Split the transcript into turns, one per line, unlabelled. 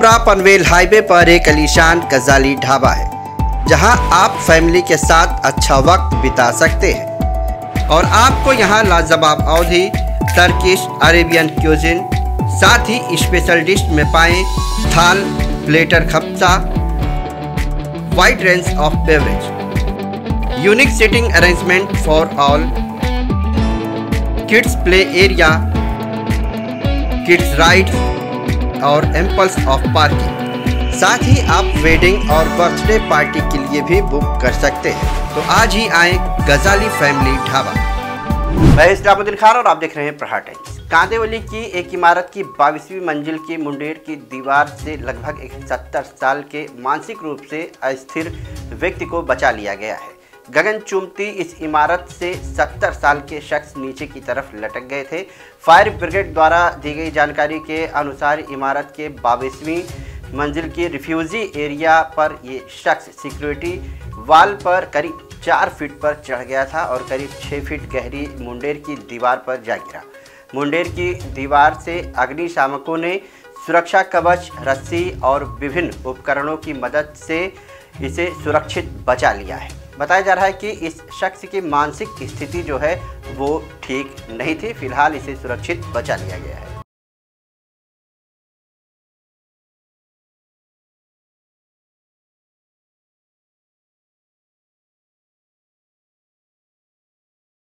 उमरा पनवेल हाईवे पर एक आलीशान गजाली ढाबा है जहां आप फैमिली के साथ अच्छा वक्त बिता सकते हैं और आपको यहां लाजवाब अवधी, टर्किश, अरेबियन क्यूजिन, साथ ही स्पेशल डिश में पाएं थाल, प्लेटर, खप्सा, wide range of beverage, unique seating arrangement for all, kids play area, kids rides और एम्पल्स ऑफ पार्किंग। साथ ही आप वेडिंग और बर्थडे पार्टी के लिए भी बुक कर सकते हैं। तो आज ही आएं गजाली फैमिली ढाबा। मैं इस्लामुद्दीन खान और आप देख रहे हैं प्रहार टाइम्स। कांदेवली की एक इमारत की 22वीं मंजिल की मुंडेर की दीवार से लगभग 71 साल के मानसिक रूप से अस्थिर व्यक्ति को बचा लिया गया है। गगन चूमती इस इमारत से 70 साल के शख्स नीचे की तरफ लटक गए थे। फायर ब्रिगेड द्वारा दी गई जानकारी के अनुसार इमारत के 22वीं मंजिल की रिफ्यूजी एरिया पर ये शख्स सिक्योरिटी वाल पर करीब 4 फीट पर चढ़ गया था और करीब 6 फीट गहरी मुंडेर की दीवार पर जा गिरा। मुंडेर की दीवार से अग्निशामकों ने सुरक्षा कवच, रस्सी और विभिन्न उपकरणों की मदद से इसे सुरक्षित बचा लिया है। बताया जा रहा है कि इस शख्स की मानसिक स्थिति जो है वो ठीक नहीं थी। फिलहाल इसे सुरक्षित बचा लिया गया है।